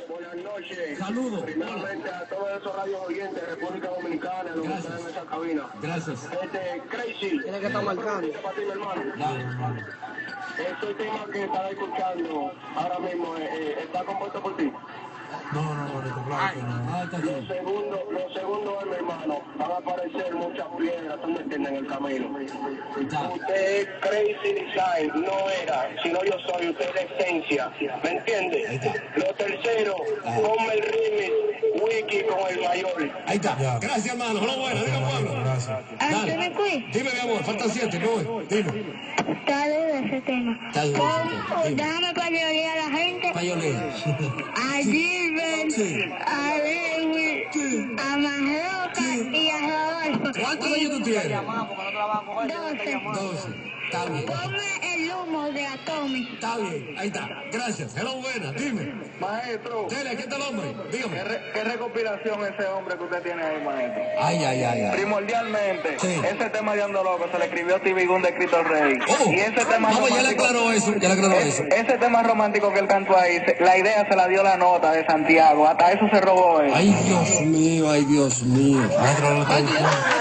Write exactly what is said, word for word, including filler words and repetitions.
Buenas noches. Saludos. Primeramente a todos esos radios oyentes de República Dominicana, los que están en esa cabina. Gracias. Este, Crazy. Tiene que estar marcando. Para ti, mi hermano. Dale. Este tema que estás escuchando ahora mismo eh, eh, está compuesto por ti. No, no, no, de claro que no. Ah, está Lo bien. segundo, lo segundo es, mi hermano, van a aparecer muchas piedras, tú me entiendes, en el camino. Ya. Usted es Crazy Design, no era, sino yo soy, usted es la esencia, ¿me entiende? Lo tercero, ponme el remix, Wiki con el mayor. Ahí está. Gracias, hermano. Hola, buena. Diga, Pablo. Gracias. Dale. Dime, mi amor. Faltan siete. ¿Cómo es? Dime. Está duro ese tema. Está duro ese tema. Dime. Déjame para a la gente. Payolea. A Gilbert, Sí. a Lewis, Sí. a Marroca y a Rodolfo. ¿Cuántos años tú tienes? Doce. Doce. Está bien. Ponme el humo de Atomy. Está bien. Ahí está. Gracias. Hello, buena. Dime. Maestro, Dele, ¿qué tal, hombre? Dígame. ¿qué, re- qué recopilación ese hombre que usted tiene ahí, maestro? Ay, ay, ay, ay. Primordialmente, Sí. ese tema de Ando Loco se le escribió a Stevie Gun de Cristo Rey. Oh. Y ese tema Vamos, ya le romántico, aclaró eso. Ya le aclaró eso. ese tema romántico que él cantó ahí, se- la idea se la dio la nota de Santiago. Hasta eso se robó él. Ay, Dios mío. Ay, Dios mío. Maestro, no está Ay,